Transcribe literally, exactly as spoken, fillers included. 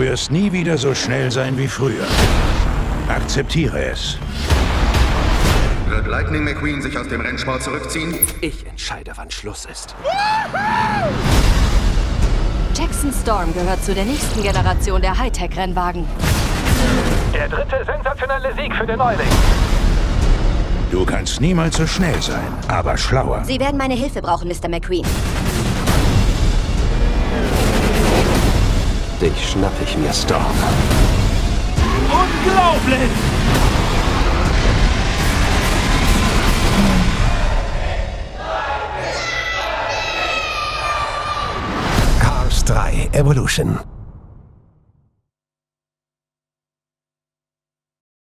wirst nie wieder so schnell sein wie früher. Akzeptiere es. Wird Lightning McQueen sich aus dem Rennsport zurückziehen? Ich entscheide, wann Schluss ist. Jackson Storm gehört zu der nächsten Generation der Hightech-Rennwagen. Der dritte sensationelle Sieg für den Neuling. Du kannst niemals so schnell sein, aber schlauer. Sie werden meine Hilfe brauchen, Mister McQueen. Dich schnapp ich mir, Storm. Unglaublich! Cars drei Evolution.